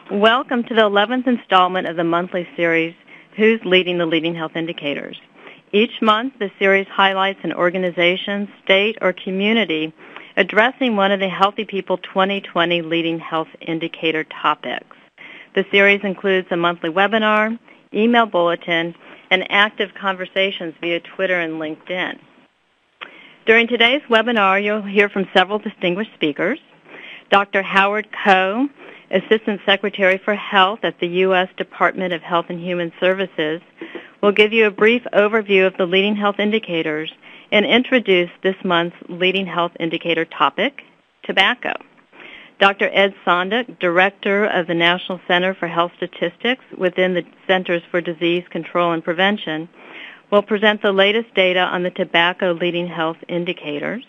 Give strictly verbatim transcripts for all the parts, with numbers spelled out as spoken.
Welcome to the eleventh installment of the monthly series, Who's Leading the Leading Health Indicators? Each month, the series highlights an organization, state, or community addressing one of the Healthy People twenty twenty Leading Health Indicator topics. The series includes a monthly webinar, email bulletin, and active conversations via Twitter and LinkedIn. During today's webinar, you'll hear from several distinguished speakers. Doctor Howard Koh, Assistant Secretary for Health at the U S Department of Health and Human Services, will give you a brief overview of the leading health indicators and introduce this month's leading health indicator topic, tobacco. Doctor Ed Sondik, Director of the National Center for Health Statistics within the Centers for Disease Control and Prevention, will present the latest data on the tobacco leading health indicators.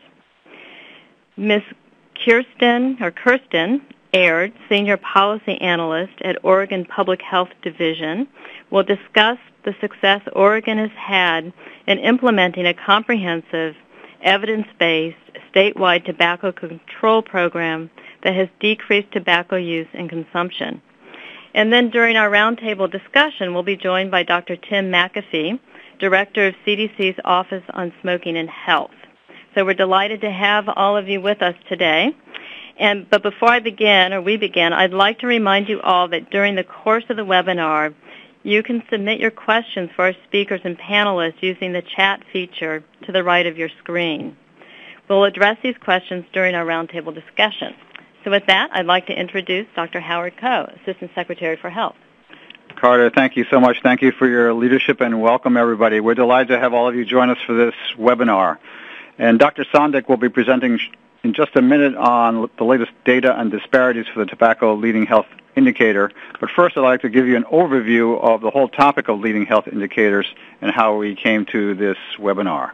Miz Kirsten, or Kirsten Aird, Senior Policy Analyst at Oregon Public Health Division, will discuss the success Oregon has had in implementing a comprehensive, evidence-based, statewide tobacco control program that has decreased tobacco use and consumption. And then during our roundtable discussion, we'll be joined by Doctor Tim McAfee, Director of C D C's Office on Smoking and Health. So we're delighted to have all of you with us today. And, but before I begin, or we begin, I'd like to remind you all that during the course of the webinar, you can submit your questions for our speakers and panelists using the chat feature to the right of your screen. We'll address these questions during our roundtable discussion. So with that, I'd like to introduce Doctor Howard Koh, Assistant Secretary for Health. Carter, thank you so much. Thank you for your leadership and welcome, everybody. We're delighted to have all of you join us for this webinar. And Doctor Sondik will be presenting in just a minute on the latest data and disparities for the tobacco leading health indicator. But first, I'd like to give you an overview of the whole topic of leading health indicators and how we came to this webinar.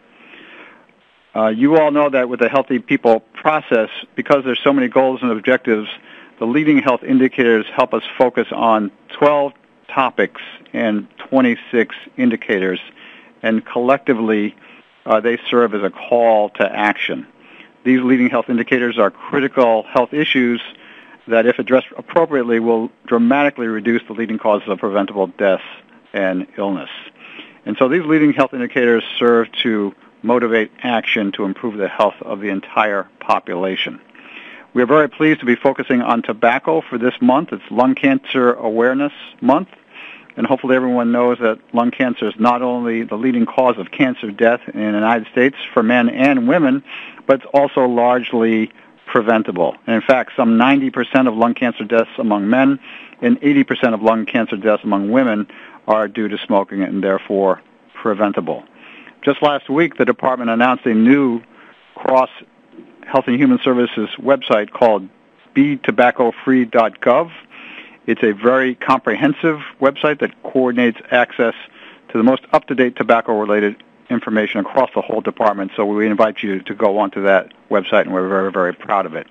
Uh, you all know that with the Healthy People process, because there's so many goals and objectives, the leading health indicators help us focus on twelve topics and twenty-six indicators, and collectively uh, they serve as a call to action. These leading health indicators are critical health issues that, if addressed appropriately, will dramatically reduce the leading causes of preventable deaths and illness. And so these leading health indicators serve to motivate action to improve the health of the entire population. We are very pleased to be focusing on tobacco for this month. It's Lung Cancer Awareness Month, and hopefully everyone knows that lung cancer is not only the leading cause of cancer death in the United States for men and women, but it's also largely preventable. And in fact, some ninety percent of lung cancer deaths among men and eighty percent of lung cancer deaths among women are due to smoking and therefore preventable. Just last week, the department announced a new cross Health and Human Services website called be tobacco free dot gov. It's a very comprehensive website that coordinates access to the most up-to-date tobacco-related information across the whole department, so we invite you to go onto that website, and we're very, very proud of it.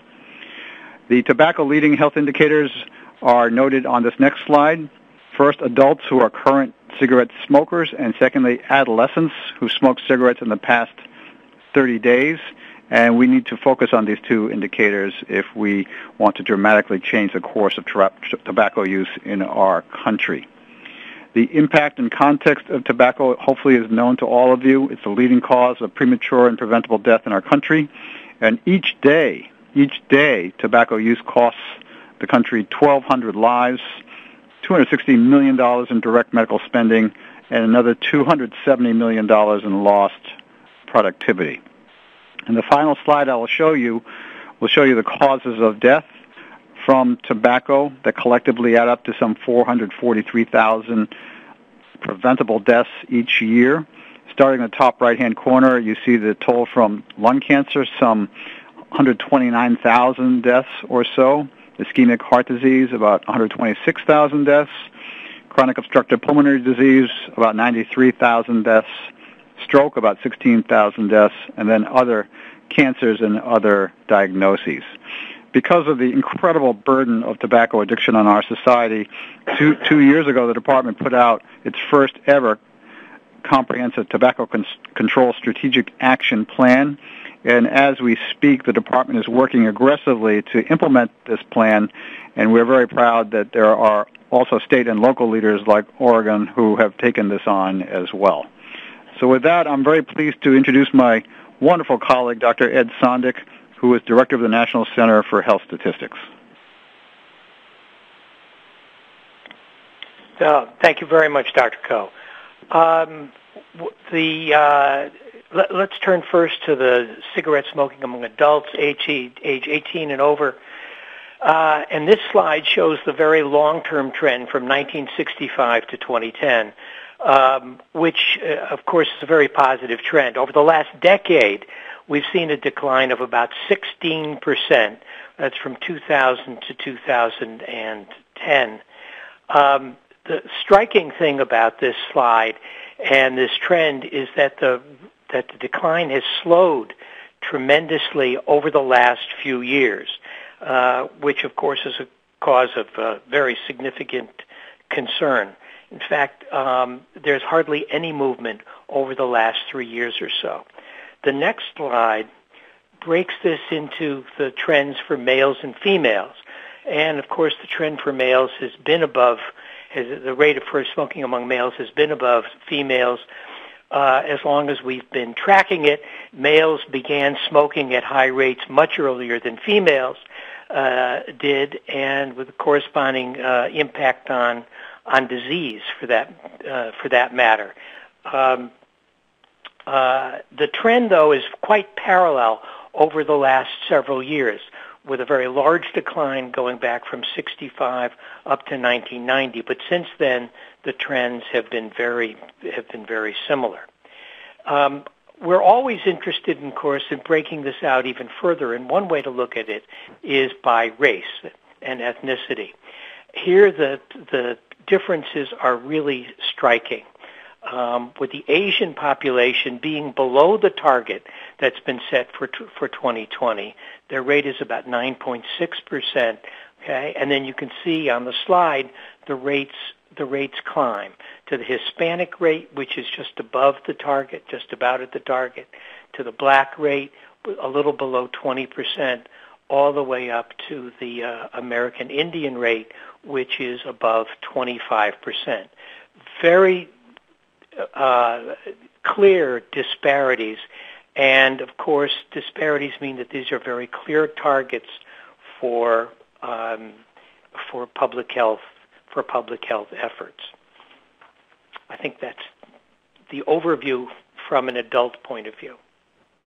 The tobacco leading health indicators are noted on this next slide. First, adults who are current cigarette smokers, and secondly, adolescents who smoked cigarettes in the past thirty days. And we need to focus on these two indicators if we want to dramatically change the course of tra- tobacco use in our country. The impact and context of tobacco hopefully is known to all of you. It's the leading cause of premature and preventable death in our country. And each day, each day, tobacco use costs the country twelve hundred lives, two hundred sixty million dollars in direct medical spending, and another two hundred seventy million dollars in lost productivity. And the final slide I will show you will show you the causes of death from tobacco that collectively add up to some four hundred forty-three thousand preventable deaths each year. Starting in the top right-hand corner, you see the toll from lung cancer, some one hundred twenty-nine thousand deaths or so. Ischemic heart disease, about one hundred twenty-six thousand deaths. Chronic obstructive pulmonary disease, about ninety-three thousand deaths. Stroke, about sixteen thousand deaths, and then other cancers and other diagnoses. Because of the incredible burden of tobacco addiction on our society, two, two years ago the department put out its first ever comprehensive tobacco con- control strategic action plan. And as we speak, the department is working aggressively to implement this plan And we're very proud that there are also state and local leaders like Oregon who have taken this on as well. So with that, I'm very pleased to introduce my wonderful colleague, Doctor Ed Sondik, who is Director of the National Center for Health Statistics. Uh, thank you very much, Doctor Coe. Um, the, uh, let, let's turn first to the cigarette smoking among adults age, age eighteen and over. Uh, and this slide shows the very long-term trend from nineteen sixty-five to twenty ten, um, which, uh, of course, is a very positive trend. Over the last decade, we've seen a decline of about sixteen percent. That's from two thousand to two thousand ten. Um, the striking thing about this slide and this trend is that the that the decline has slowed tremendously over the last few years, uh, which, of course, is a cause of uh, very significant concern. In fact, um, there's hardly any movement over the last three years or so. The next slide breaks this into the trends for males and females. And, of course, the trend for males has been above, has, the rate of first smoking among males has been above females uh, as long as we've been tracking it. Males began smoking at high rates much earlier than females uh, did, and with a corresponding uh, impact on on disease for that uh, for that matter. Um, uh, the trend, though, is quite parallel over the last several years, with a very large decline going back from sixty-five up to nineteen ninety. But since then, the trends have been very have been very similar. Um, we're always interested, of course, in breaking this out even further, and one way to look at it is by race and ethnicity. Here, the the differences are really striking. Um, with the Asian population being below the target that's been set for for twenty twenty, their rate is about nine point six percent. Okay, and then you can see on the slide the rates the rates climb to the Hispanic rate, which is just above the target, just about at the target, to the Black rate, a little below twenty percent, all the way up to the uh, American Indian rate, which is above twenty-five percent. Very uh, clear disparities, and of course disparities mean that these are very clear targets for um, for public health for public health efforts. I think that's the overview from an adult point of view.